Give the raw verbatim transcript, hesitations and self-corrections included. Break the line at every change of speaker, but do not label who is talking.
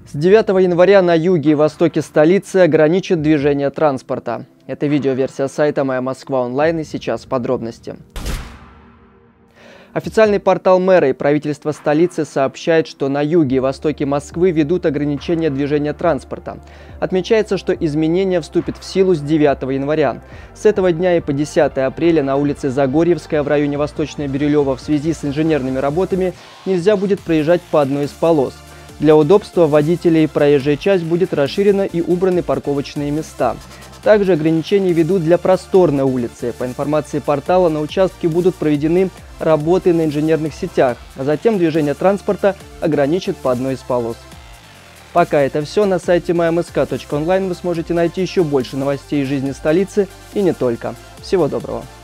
С девятого января на юге и востоке столицы ограничат движение транспорта. Это видеоверсия сайта «Моя Москва онлайн» и сейчас подробности. Официальный портал мэра и правительства столицы сообщает, что на юге и востоке Москвы ведут ограничения движения транспорта. Отмечается, что изменения вступят в силу с девятого января. С этого дня и по десятое апреля на улице Загорьевская в районе Восточной Бирюлево в связи с инженерными работами нельзя будет проезжать по одной из полос. Для удобства водителей проезжая часть будет расширена и убраны парковочные места. Также ограничения ведут для просторной улицы. По информации портала, на участке будут проведены работы на инженерных сетях, а затем движение транспорта ограничат по одной из полос. Пока это все. На сайте моя мск точка онлайн вы сможете найти еще больше новостей из жизни столицы и не только. Всего доброго!